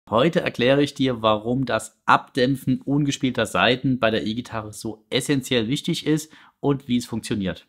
Heute erkläre ich dir, warum das Abdämpfen ungespielter Saiten bei der E-Gitarre so essentiell wichtig ist und wie es funktioniert.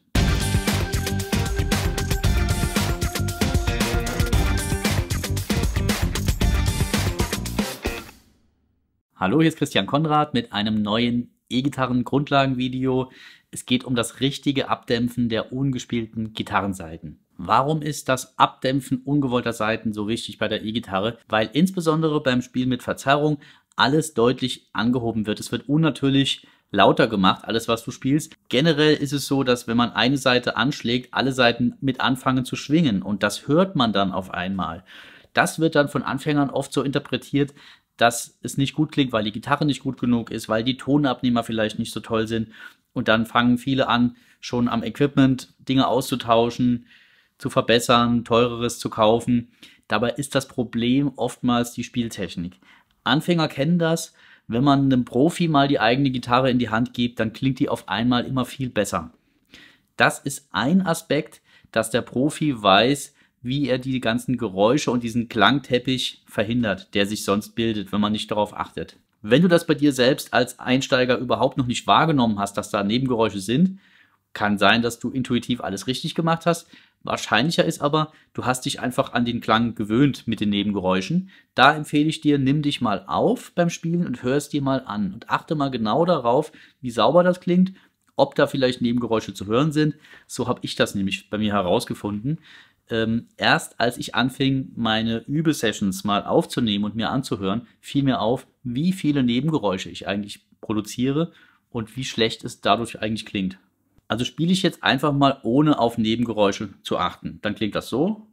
Hallo, hier ist Christian Konrad mit einem neuen E-Gitarren-Grundlagenvideo. Es geht um das richtige Abdämpfen der ungespielten Gitarrensaiten. Warum ist das Abdämpfen ungewollter Saiten so wichtig bei der E-Gitarre? Weil insbesondere beim Spiel mit Verzerrung alles deutlich angehoben wird. Es wird unnatürlich lauter gemacht, alles was du spielst. Generell ist es so, dass wenn man eine Seite anschlägt, alle Seiten mit anfangen zu schwingen und das hört man dann auf einmal. Das wird dann von Anfängern oft so interpretiert, dass es nicht gut klingt, weil die Gitarre nicht gut genug ist, weil die Tonabnehmer vielleicht nicht so toll sind. Und dann fangen viele an, schon am Equipment Dinge auszutauschen, zu verbessern, teureres zu kaufen. Dabei ist das Problem oftmals die Spieltechnik. Anfänger kennen das. Wenn man einem Profi mal die eigene Gitarre in die Hand gibt, dann klingt die auf einmal immer viel besser. Das ist ein Aspekt, dass der Profi weiß, wie er die ganzen Geräusche und diesen Klangteppich verhindert, der sich sonst bildet, wenn man nicht darauf achtet. Wenn du das bei dir selbst als Einsteiger überhaupt noch nicht wahrgenommen hast, dass da Nebengeräusche sind, kann sein, dass du intuitiv alles richtig gemacht hast. Wahrscheinlicher ist aber, du hast dich einfach an den Klang gewöhnt mit den Nebengeräuschen. Da empfehle ich dir, nimm dich mal auf beim Spielen und hör es dir mal an und achte mal genau darauf, wie sauber das klingt, ob da vielleicht Nebengeräusche zu hören sind. So habe ich das nämlich bei mir herausgefunden. Erst als ich anfing, meine Übesessions mal aufzunehmen und mir anzuhören, fiel mir auf, wie viele Nebengeräusche ich eigentlich produziere und wie schlecht es dadurch eigentlich klingt. Also spiele ich jetzt einfach mal, ohne auf Nebengeräusche zu achten. Dann klingt das so.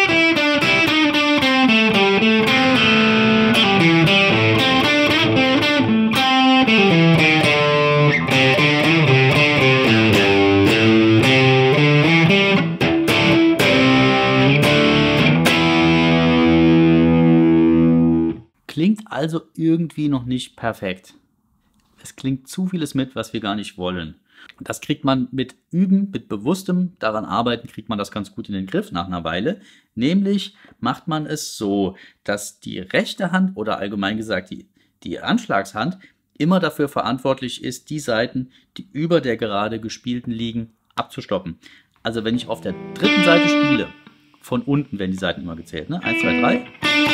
Klingt also irgendwie noch nicht perfekt. Es klingt zu vieles mit, was wir gar nicht wollen. Und das kriegt man mit Üben, mit bewusstem daran arbeiten, kriegt man das ganz gut in den Griff nach einer Weile. Nämlich macht man es so, dass die rechte Hand oder allgemein gesagt die Anschlagshand immer dafür verantwortlich ist, die Saiten, die über der gerade gespielten liegen, abzustoppen. Also wenn ich auf der dritten Seite spiele, von unten werden die Saiten immer gezählt, ne? 1, 2, 3.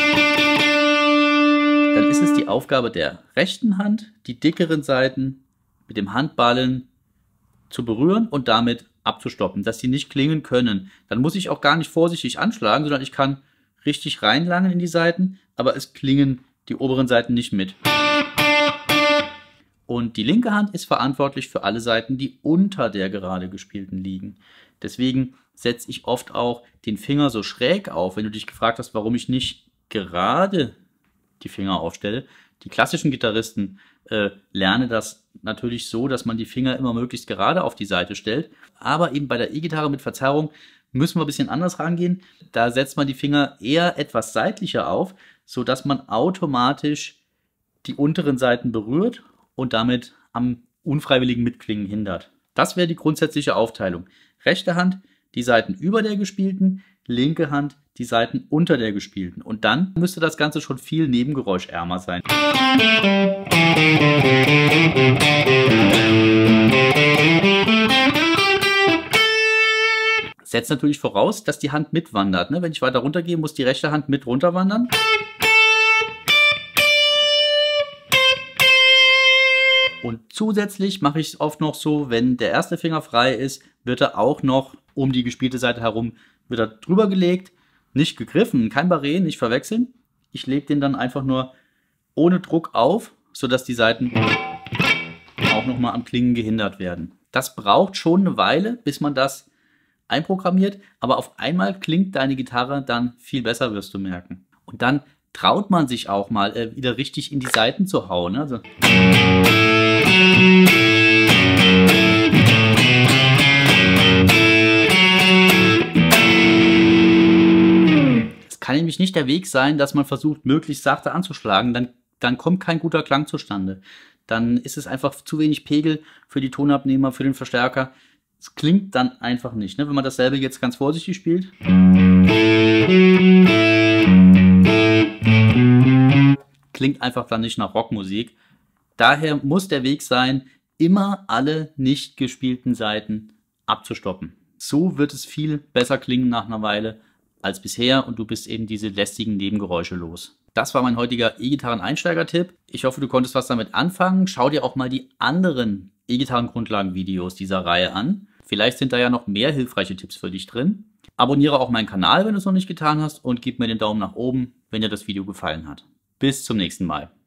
Dann ist es die Aufgabe der rechten Hand, die dickeren Saiten mit dem Handballen zu berühren und damit abzustoppen, dass sie nicht klingen können. Dann muss ich auch gar nicht vorsichtig anschlagen, sondern ich kann richtig reinlangen in die Saiten, aber es klingen die oberen Saiten nicht mit. Und die linke Hand ist verantwortlich für alle Saiten, die unter der gerade gespielten liegen. Deswegen setze ich oft auch den Finger so schräg auf, wenn du dich gefragt hast, warum ich nicht gerade die Finger aufstelle. Die klassischen Gitarristen lernen das natürlich so, dass man die Finger immer möglichst gerade auf die Seite stellt. Aber eben bei der E-Gitarre mit Verzerrung müssen wir ein bisschen anders rangehen. Da setzt man die Finger eher etwas seitlicher auf, sodass man automatisch die unteren Seiten berührt und damit am unfreiwilligen Mitklingen hindert. Das wäre die grundsätzliche Aufteilung. Rechte Hand die Saiten über der gespielten, linke Hand die Saiten unter der gespielten. Und dann müsste das Ganze schon viel nebengeräuschärmer sein. Setzt natürlich voraus, dass die Hand mitwandert. Wenn ich weiter runter gehe, muss die rechte Hand mit runterwandern. Und zusätzlich mache ich es oft noch so, wenn der erste Finger frei ist, wird er auch noch um die gespielte Seite herum wird er drüber gelegt. Nicht gegriffen, kein Barré, nicht verwechseln. Ich lege den dann einfach nur ohne Druck auf, sodass die Saiten auch nochmal am Klingen gehindert werden. Das braucht schon eine Weile, bis man das einprogrammiert, aber auf einmal klingt deine Gitarre dann viel besser, wirst du merken. Und dann traut man sich auch mal wieder richtig in die Saiten zu hauen. Also kann nämlich nicht der Weg sein, dass man versucht, möglichst sachte anzuschlagen. Dann kommt kein guter Klang zustande. Dann ist es einfach zu wenig Pegel für die Tonabnehmer, für den Verstärker. Es klingt dann einfach nicht. Wenn man dasselbe jetzt ganz vorsichtig spielt. klingt einfach dann nicht nach Rockmusik. Daher muss der Weg sein, immer alle nicht gespielten Saiten abzustoppen. So wird es viel besser klingen nach einer Weile als bisher und du bist eben diese lästigen Nebengeräusche los. Das war mein heutiger E-Gitarren-Einsteiger-Tipp. Ich hoffe, du konntest was damit anfangen. Schau dir auch mal die anderen E-Gitarren-Grundlagen-Videos dieser Reihe an. Vielleicht sind da ja noch mehr hilfreiche Tipps für dich drin. Abonniere auch meinen Kanal, wenn du es noch nicht getan hast, und gib mir den Daumen nach oben, wenn dir das Video gefallen hat. Bis zum nächsten Mal.